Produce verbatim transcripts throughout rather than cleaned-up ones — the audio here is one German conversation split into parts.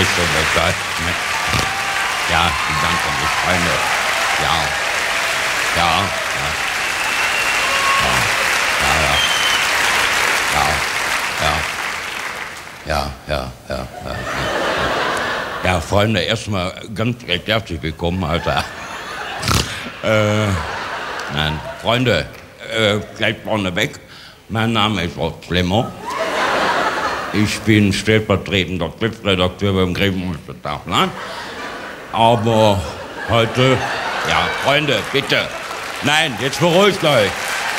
ist so bescheuert. Ja, ich danke mich, Freunde. Ja. Ja. Ja. Ja. Ja. Ja. Ja. Ja. Ja. Ja. Ja. Ja, Freunde, erstmal ganz recht herzlich willkommen, Alter. äh, nein, Freunde, äh, gleich vorne weg. Mein Name ist Rolf Schlemmer. Ich bin stellvertretender Chefredakteur beim Grevenhulster. Ne? Aber heute, ja, Freunde, bitte. Nein, jetzt beruhigt euch.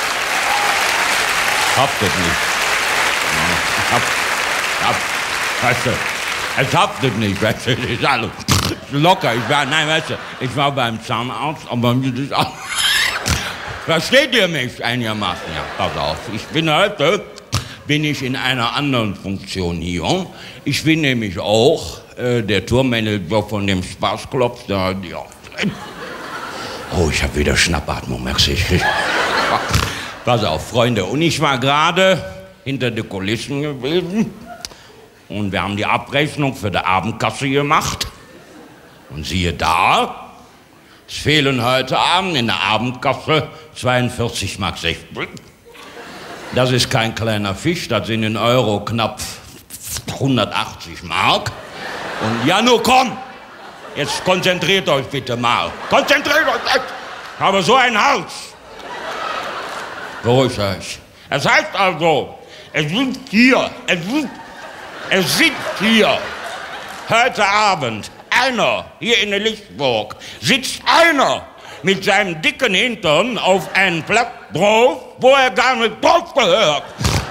Habt es nicht. Ich hab, hab, weißt du, es haftet nicht, weißt du, das ist alles locker. Ich war, nein, weißt du, ich war beim Zahnarzt, aber mir ist alles. Versteht ihr mich einigermaßen? Ja, pass auf. Ich bin heute, bin ich in einer anderen Funktion hier. Ich bin nämlich auch äh, der Tourmanager von dem Spaßclub. Da, ja. Oh, ich habe wieder Schnappatmung, merkst du? Pass auf, Freunde. Und ich war gerade hinter den Kulissen gewesen. Und wir haben die Abrechnung für die Abendkasse gemacht. Und siehe da, es fehlen heute Abend in der Abendkasse zweiundvierzig Mark sechzig. Das ist kein kleiner Fisch, das sind in Euro knapp hundertachtzig Mark. Und ja, nur komm, jetzt konzentriert euch bitte mal. Konzentriert euch! Ich habe so einen Hals. Beruhigt euch. Es heißt also, es sind hier, es sind, es sind hier heute Abend einer hier in der Lichtburg, sitzt einer mit seinem dicken Hintern auf einem Platz drauf, wo er gar nicht drauf gehört.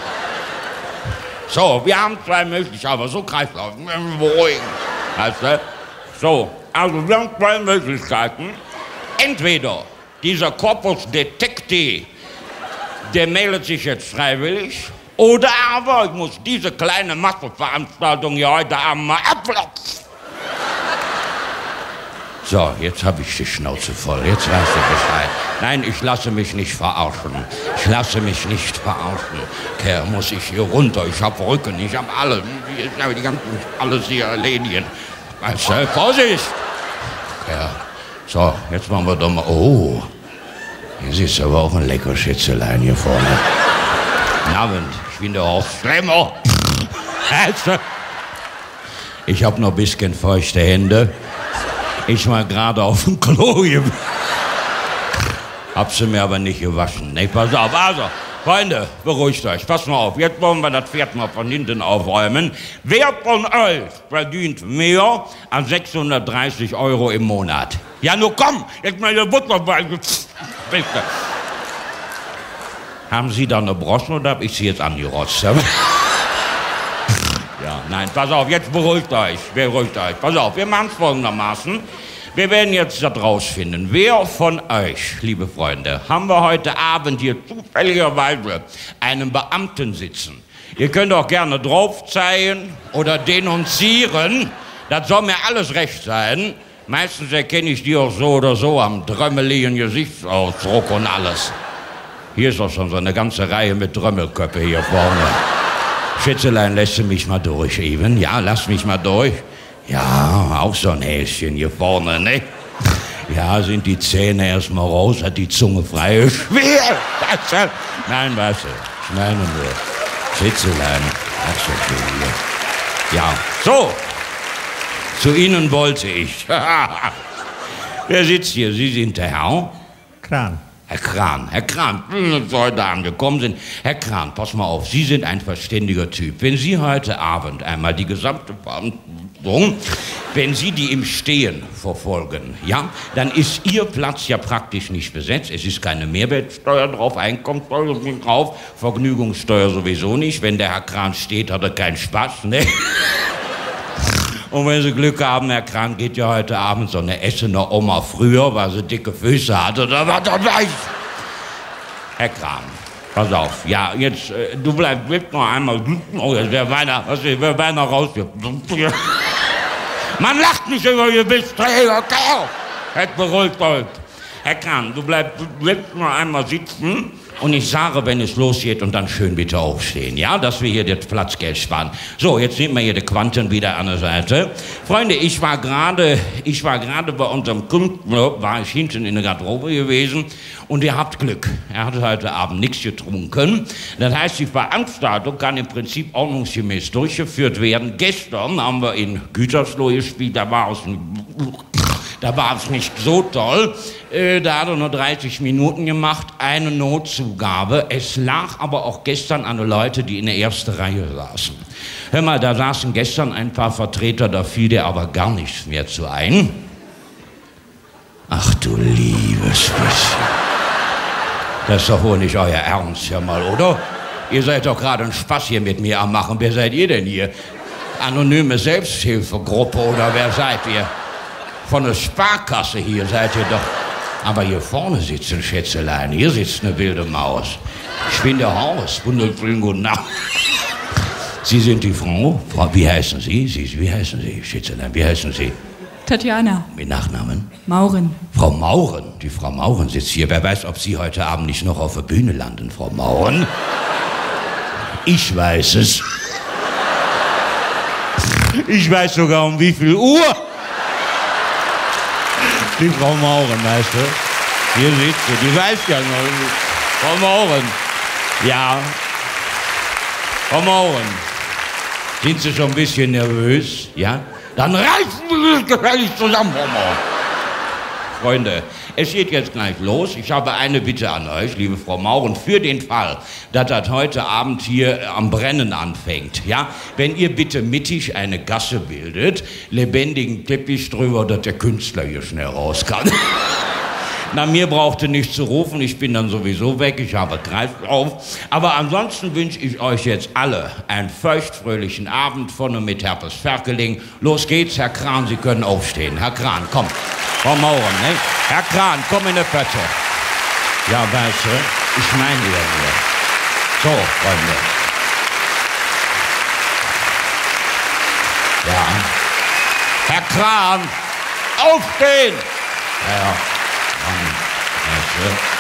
So, wir haben zwei Möglichkeiten, aber so Kreislauf, beruhigen. Weißt du? So, also wir haben zwei Möglichkeiten. Entweder dieser Corpus Detecti, der meldet sich jetzt freiwillig, oder aber ich muss diese kleine Masseveranstaltung hier heute Abend mal abplatzen. So, jetzt habe ich die Schnauze voll, jetzt weißt du Bescheid. Nein, ich lasse mich nicht verarschen. Ich lasse mich nicht verarschen. Kerl, muss ich hier runter, ich habe Rücken, ich habe alles. Ich habe die ganzen, alles hier erledigen. Weißt du, Vorsicht! Kerl. So, jetzt machen wir doch mal, oh, hier siehst du aber auch ein lecker Schätzelein hier vorne. Guten Abend, ich bin der Horst Schlemmer. Weißt du? Ich habe noch ein bisschen feuchte Hände. Ich war gerade auf dem Klo. Hab sie mir aber nicht gewaschen. Nee, pass auf. Also, Freunde, beruhigt euch. Pass mal auf. Jetzt wollen wir das Pferd mal von hinten aufräumen. Wer von euch verdient mehr als sechshundertdreißig Euro im Monat? Ja, nur komm. Jetzt mal eine Butterbeine. Bitte. Haben Sie da eine Broschen oder hab ich Sie jetzt angerotzt? Ja, nein, pass auf, jetzt beruhigt euch, beruhigt euch. Pass auf, wir machen es folgendermaßen. Wir werden jetzt das rausfinden. Wer von euch, liebe Freunde, haben wir heute Abend hier zufälligerweise einen Beamten sitzen? Ihr könnt auch gerne drauf zeigen oder denunzieren. Das soll mir alles recht sein. Meistens erkenne ich die auch so oder so am drömmeligen Gesichtsausdruck und alles. Hier ist doch schon so eine ganze Reihe mit Drömmelköpfe hier vorne. Schätzelein, lässt du mich mal durch eben? Ja, lass mich mal durch. Ja, auch so ein Häschen hier vorne, ne? Ja, sind die Zähne erstmal raus, hat die Zunge frei. Schwer! Das, nein, weißt du, ich meine nur. Schätzelein, ach so viel hier. Ja, so. Zu Ihnen wollte ich. Wer sitzt hier? Sie sind der Herr? Kran. Herr Kran, Herr Kran, wenn Sie heute Abend gekommen sind. Herr Kran, pass mal auf, Sie sind ein verständiger Typ. Wenn Sie heute Abend einmal die gesamte Verhandlung, wenn Sie die im Stehen verfolgen, ja, dann ist Ihr Platz ja praktisch nicht besetzt. Es ist keine Mehrwertsteuer drauf, Einkommensteuer nicht drauf, Vergnügungssteuer sowieso nicht. Wenn der Herr Kran steht, hat er keinen Spaß, ne? Und wenn Sie Glück haben, Herr Kran, geht ja heute Abend so eine Essener Oma früher, weil sie dicke Füße hatte, oder was das weiß. Herr Kran, pass auf, ja, jetzt, äh, du bleibst, bleibst noch einmal, oh, jetzt wäre beinahe, was ist, wäre beinahe raus. Man lacht nicht über ihr Bisträger, Kerl. Jetzt beruhigt euch. Herr Kran, du bleibst, du bleibst noch einmal sitzen Und ich sage, wenn es losgeht, und dann schön bitte aufstehen, ja, dass wir hier das Platzgeld sparen. So, jetzt nehmen wir hier die Quanten wieder an der Seite. Freunde, ich war gerade, ich war gerade bei unserem Kunden, war ich hinten in der Garderobe gewesen und ihr habt Glück. Er hat heute Abend nichts getrunken. Das heißt, die Veranstaltung kann im Prinzip ordnungsgemäß durchgeführt werden. Gestern haben wir in Gütersloh gespielt, da war es ein Da war es nicht so toll. Äh, da hat er nur dreißig Minuten gemacht, eine Notzugabe. Es lag aber auch gestern an den Leuten, die in der ersten Reihe saßen. Hör mal, da saßen gestern ein paar Vertreter, da fiel dir aber gar nichts mehr zu ein. Ach du liebes bisschen. Das ist doch wohl nicht euer Ernst, ja mal, oder? Ihr seid doch gerade einen Spaß hier mit mir am machen. Wer seid ihr denn hier? Anonyme Selbsthilfegruppe oder wer seid ihr? Von der Sparkasse hier seid ihr doch. Aber hier vorne sitzt ein Schätzelein, hier sitzt eine wilde Maus. Ich bin der Horst, wunderschönen guten Abend. Sie sind die Frau? Frau, wie heißen Sie? Sie? Wie heißen Sie, Schätzelein, wie heißen Sie? Tatjana. Mit Nachnamen? Mauren. Frau Mauren, die Frau Mauren sitzt hier. Wer weiß, ob Sie heute Abend nicht noch auf der Bühne landen, Frau Mauren? Ich weiß es. Ich weiß sogar, um wie viel Uhr. Die Frau Mauren, weißt du? Hier sitzt sie, die weiß ja noch. Frau Mauren. Ja. Frau Mauren. Sind Sie schon ein bisschen nervös? Ja? Dann reißen Sie sich gefällig zusammen, Frau Mauren. Freunde, es geht jetzt gleich los. Ich habe eine Bitte an euch, liebe Frau Mauren, für den Fall, dass das heute Abend hier am Brennen anfängt. Ja? Wenn ihr bitte mittig eine Gasse bildet, lebendigen Teppich drüber, dass der Künstler hier schnell raus kann. Na, mir braucht ihr nicht zu rufen, ich bin dann sowieso weg, ich habe Kreislauf. Aber ansonsten wünsche ich euch jetzt alle einen feuchtfröhlichen Abend von und mit Herpes Ferkeling. Los geht's, Herr Kran, Sie können aufstehen. Herr Kran, komm. Frau Mauren, ne? Herr Kran, komm in die Pötte. Ja, weißt du, ich meine ja nur. So, Freunde. Ja. Herr Kran, aufstehen! Ja, ja. Mann, weißt du.